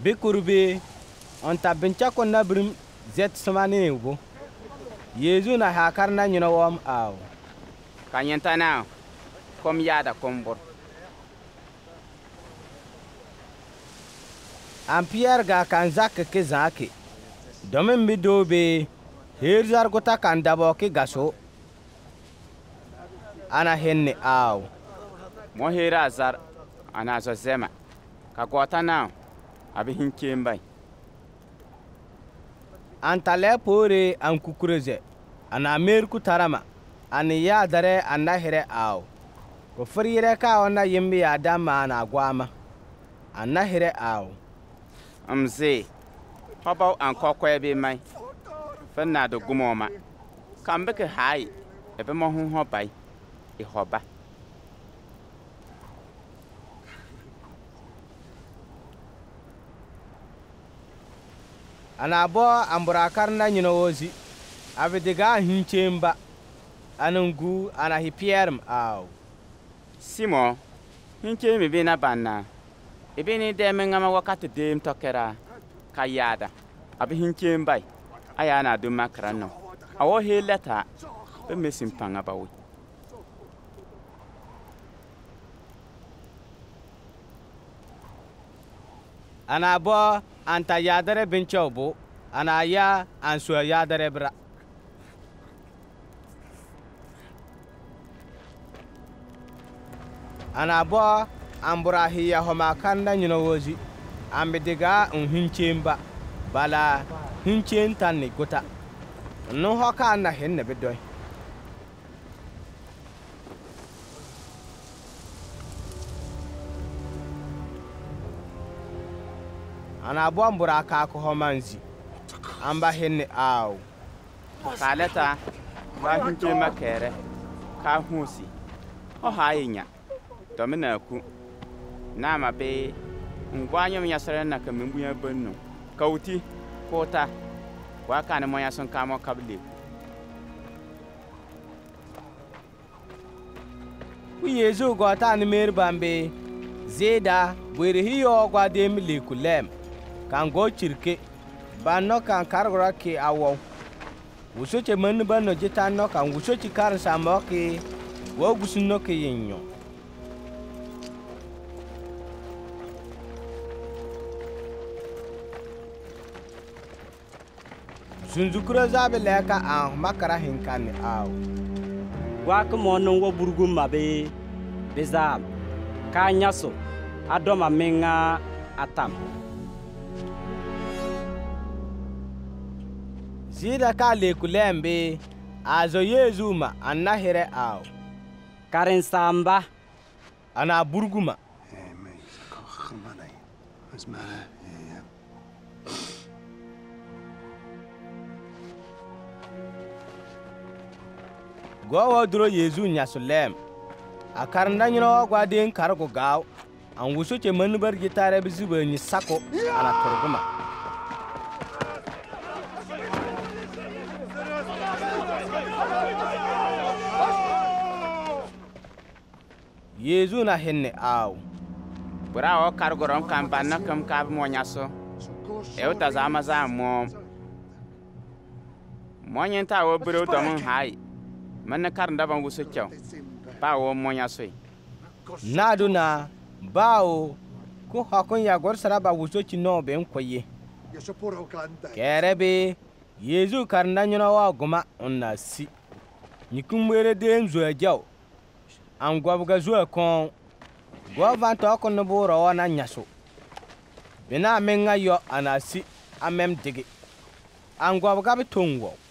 Bikurbe on tabincha ko nabrim zet samane ugo. Yezu na hakar na nyina wam aw. Kanyenta na kom yada kombor. An Pierre ga kan zak ke zake. Domin mi dobe herzar gota kan dabo ke gaso. Ana henne aw. Mo hera zar ana zo zema. Ka gota na abi hinkembai. An tale pore an kukureze. Ana merku tarama. An ya dare an nahere aw. Ko frire ka ona yimbi ya dama na gwama. An nahere aw. Mze. Hobo an kokwe be mai. Fenna do gumoma. Kambe ke hai. Ebe mo hu hobai. I hoba. Ana bo amburakar na nyina wozi. Abidiga hinchemba. Anungu ana hipierm aw. Simo. Hinchemi be na banna. Ebe ni deme ngama wakati dem tokera. Kayada. Abi hinchembai. Aya na do makrano. Awo he leta. Be mesim panga bawi. Ana bo anta yadare binchobo. Ana ya ansu yadare bra. Ana bo ambura hiya homa kanda nyina wozi. Ambidiga hinchemba. Bala hinchen tanni gota. No hoka na henne bedoy. Ana bo ambura ka ko homanzi. Amba henne aw. Kaleta. Wa hinchema kere. Ka husi. O hainya. Domina ku. Na ma be ngwanyo myasare na kambuya banno. Kauti kota. Wa kana moya son kamo kable. Ku Yezu gota ni mer bambe. Zeda bwere hiyo gwa dem lekulem. Kan go chirke. Banno kan kargora ke awo. Wusoche manu banno jitano kan wusoche kar samoke. Wo gusunno ke yenyo. Zunzukura zabe leka an makara hinkani aw. Wak monon wo burgum mabe bezab ka nyaso adoma menga atam. Zida ka lekulembe azo Yezuma annahere aw. Karen samba Ana burguma. Gwa duro Yezu nyasulem. Akaranda nyino gwa den kargo gaw. An wuso che manubar gitare bizibe ni sako ana turguma. Yezu na henne aw. Bura o kargoron kampana kam kab mo nyaso. E uta zama za mo. Mo nyenta wo buru do mun hai. Manna karnda ban wuso kyaw. Ba wo mo nyaso. Naduna bawo ko hakon ya gor saraba wuso ci no ben koye. Kerebe Yezu karnda nyino wa guma onna si. Nikumwere den zo jaw. An gwabga zuwa kon gwavan to kon no boro wana nyaso bina menga yo anasi amem digi an gwabga bi tongo